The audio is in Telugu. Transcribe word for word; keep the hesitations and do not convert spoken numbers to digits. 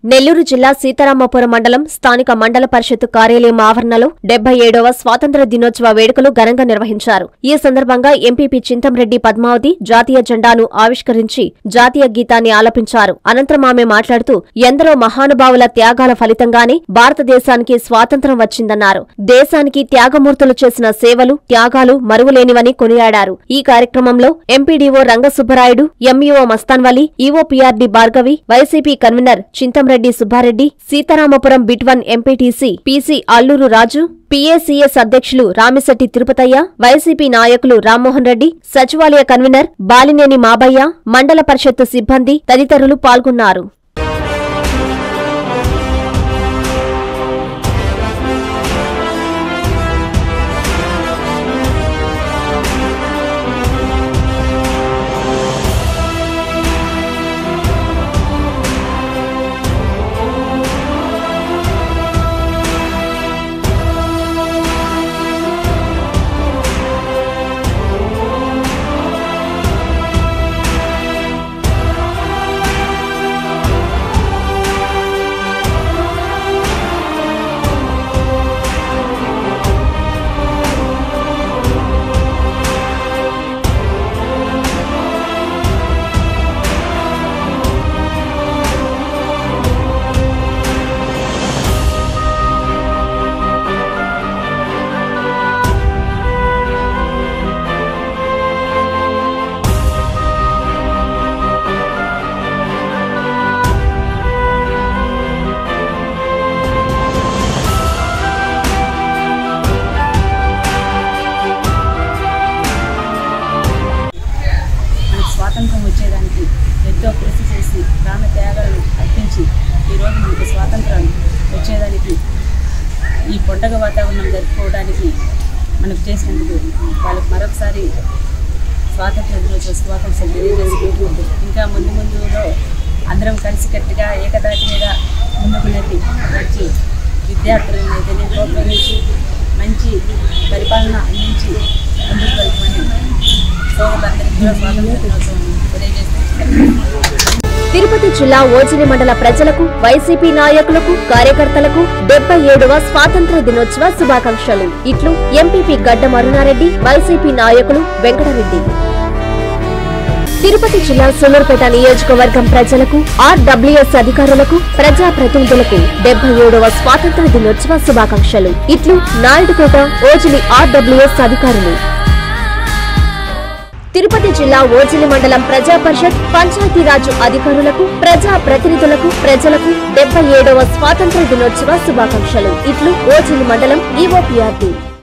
నెల్లూరు జిల్లా సీతారామపురం మండలం స్థానిక మండల పరిషత్తు కార్యాలయం ఆవరణలో డెబ్బై ఏడవ స్వాతంత్ర దినోత్సవ వేడుకలు ఘనంగా నిర్వహించారు. ఈ సందర్భంగా ఎంపీపీ చింతంరెడ్డి పద్మావతి జాతీయ జెండాను ఆవిష్కరించి జాతీయ గీతాన్ని ఆలపించారు. అనంతరం ఆమె మాట్లాడుతూ ఎందరో మహానుభావుల త్యాగాల ఫలితంగానే భారతదేశానికి స్వాతంత్ర్యం వచ్చిందన్నారు. దేశానికి త్యాగమూర్తులు చేసిన సేవలు, త్యాగాలు మరువలేనివని కొనియాడారు. ఈ కార్యక్రమంలో MPDO Rangasubbarayudu, MEO Mastanvali, EOPRD Bhargavi, YCP convener Chintam Reddy Subbareddy, Sitaramapuram bit one MPTC PC Alluru Raju, PACS అధ్యక్షులు రామిశెట్టి తిరుపతయ్య, వైసీపీ నాయకులు రామ్మోహన్ రెడ్డి, సచివాలయ కన్వీనర్ బాలినేని మాబయ్య, మండల పరిషత్తు సిబ్బంది తదితరులు పాల్గొన్నారు. స్వాతంత్రం వచ్చేదానికి ఎంతో కృషి చేసి ప్రాణ త్యాగాలను అర్పించి ఈరోజు మనకు స్వాతంత్రం వచ్చేదానికి ఈ పండగ వాతావరణం జరుపుకోవడానికి మనకు చేసినందుకు వాళ్ళకి మరొకసారి స్వాతంత్ర దినోత్సవ శుభాకాంక్షలు తెలియజేసుకుంటూ ఇంకా ముందు ముందులో అందరం కలిసికట్టుగా ఏకతాటి మీద ముందుకు నెట్టి వచ్చి విద్యార్థులను అయితే ప్రోత్సహించి మంచి పరిపాలన అందించి ముందుకు వెళ్తామని తిరుపతి జిల్లా ఓజిలి మండల ప్రజలకు, వైసీపీ నాయకులకు, కార్యకర్తలకు డెబ్బై ఏడవ స్వాతంత్ర దినోత్సవ శుభాకాంక్షలు. ఇట్లు ఎంపీపీ గడ్డం అరుణారెడ్డి, వైసీపీ నాయకులు వెంకటరెడ్డి. తిరుపతి జిల్లా సూలూరుపేట నియోజకవర్గం ప్రజలకు, ఆర్డబ్ల్యూఎస్ అధికారులకు, ప్రజా ప్రతినిధులకు డెబ్బై ఏడవ స్వాతంత్ర దినోత్సవ శుభాకాంక్షలు. ఇట్లు నాయుడుకోట ఓజిలి ఆర్డబ్ల్యూఎస్ అధికారులు. తిరుపతి జిల్లా ఓజిలి మండలం ప్రజా పరిషత్, పంచాయతీరాజ్ అధికారులకు, ప్రజా ప్రతినిధులకు, ప్రజలకు డెబ్బై ఏడవ స్వాతంత్ర దినోత్సవ శుభాకాంక్షలు. ఇట్లు ఓజిలి మండలం ఈఓపీఆర్డీ.